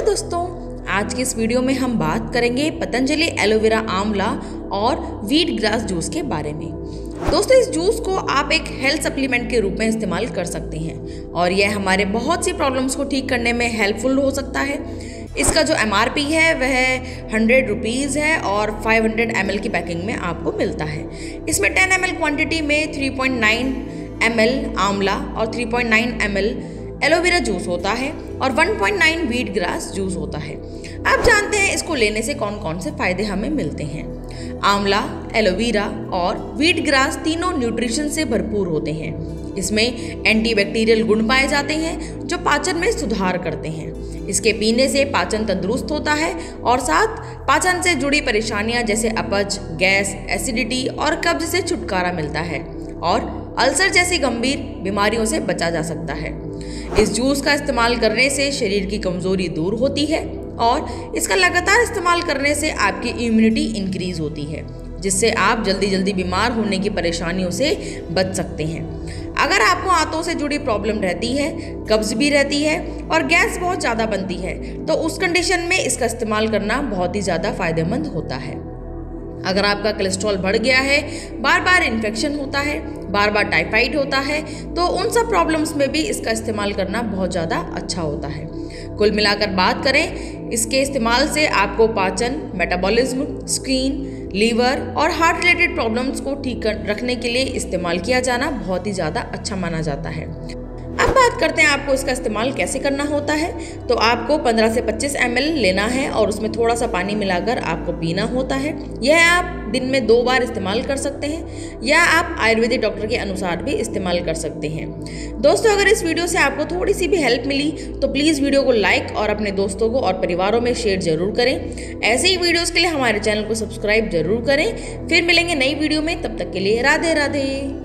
नमस्कार दोस्तों, आज की इस वीडियो में हम बात करेंगे पतंजलि एलोवेरा आंवला और व्हीट ग्रास जूस के बारे में। दोस्तों, इस जूस को आप एक हेल्थ सप्लीमेंट के रूप में इस्तेमाल कर सकते हैं और यह हमारे बहुत सी प्रॉब्लम्स को ठीक करने में हेल्पफुल हो सकता है। इसका जो MRP है वह 100 रुपीज़ है और 500 ml की पैकिंग में आपको मिलता है। इसमें 10 ml क्वांटिटी में 3.9 ml आंवला और 3.9 ml एलोवेरा जूस होता है और 1.9 व्हीट ग्रास जूस होता है। आप जानते हैं इसको लेने से कौन कौन से फायदे हमें मिलते हैं। आंवला, एलोवेरा और व्हीट ग्रास तीनों न्यूट्रिशन से भरपूर होते हैं। इसमें एंटीबैक्टीरियल गुण पाए जाते हैं जो पाचन में सुधार करते हैं। इसके पीने से पाचन तंदुरुस्त होता है और साथ पाचन से जुड़ी परेशानियां जैसे अपच, गैस, एसिडिटी और कब्ज से छुटकारा मिलता है और अल्सर जैसी गंभीर बीमारियों से बचा जा सकता है। इस जूस का इस्तेमाल करने से शरीर की कमजोरी दूर होती है और इसका लगातार इस्तेमाल करने से आपकी इम्यूनिटी इंक्रीज होती है, जिससे आप जल्दी जल्दी बीमार होने की परेशानियों से बच सकते हैं। अगर आपको आंतों से जुड़ी प्रॉब्लम रहती है, कब्ज भी रहती है और गैस बहुत ज़्यादा बनती है, तो उस कंडीशन में इसका इस्तेमाल करना बहुत ही ज़्यादा फायदेमंद होता है। अगर आपका कोलेस्ट्रॉल बढ़ गया है, बार बार इन्फेक्शन होता है, बार बार टाइफाइड होता है, तो उन सब प्रॉब्लम्स में भी इसका इस्तेमाल करना बहुत ज़्यादा अच्छा होता है। कुल मिलाकर बात करें, इसके इस्तेमाल से आपको पाचन, मेटाबॉलिज्म, स्किन, लीवर और हार्ट रिलेटेड प्रॉब्लम्स को ठीक रखने के लिए इस्तेमाल किया जाना बहुत ही ज़्यादा अच्छा माना जाता है। अब बात करते हैं आपको इसका इस्तेमाल कैसे करना होता है। तो आपको 15 से 25 ml लेना है और उसमें थोड़ा सा पानी मिलाकर आपको पीना होता है। यह आप दिन में 2 बार इस्तेमाल कर सकते हैं या आप आयुर्वेदिक डॉक्टर के अनुसार भी इस्तेमाल कर सकते हैं। दोस्तों, अगर इस वीडियो से आपको थोड़ी सी भी हेल्प मिली तो प्लीज़ वीडियो को लाइक और अपने दोस्तों को और परिवारों में शेयर जरूर करें। ऐसे ही वीडियोज़ के लिए हमारे चैनल को सब्सक्राइब जरूर करें। फिर मिलेंगे नई वीडियो में, तब तक के लिए राधे राधे।